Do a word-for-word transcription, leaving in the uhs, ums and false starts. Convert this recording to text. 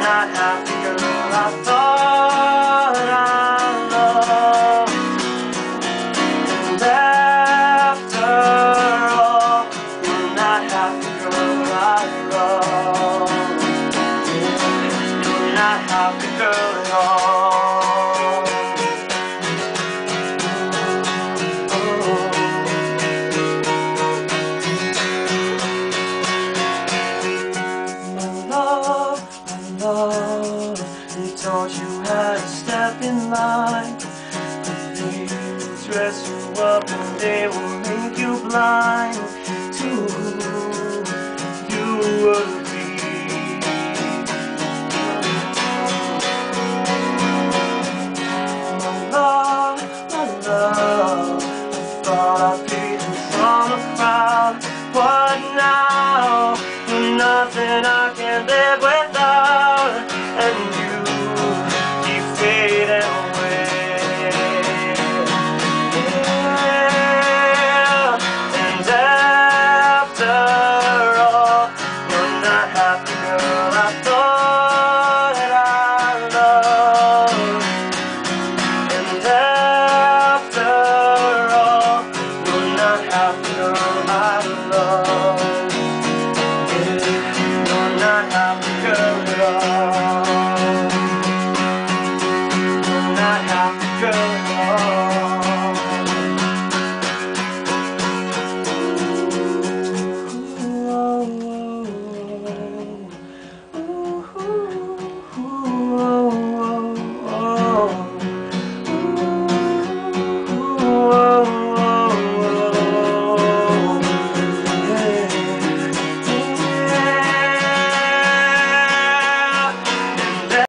not happy girl I thought I loved. And after all, you're not happy girl I love. You're not happy girl at all. My love, my love, they taught you how to step in line. They will dress you up and they will make you blind to who you would be. My love, my love, I thought I'd be from a crowd, but now you're nothing I can live without, and you keep fading away. Happy girl I thought that I loved. And after all, you're not happy girl I love. Yeah, you're not happy girl at all.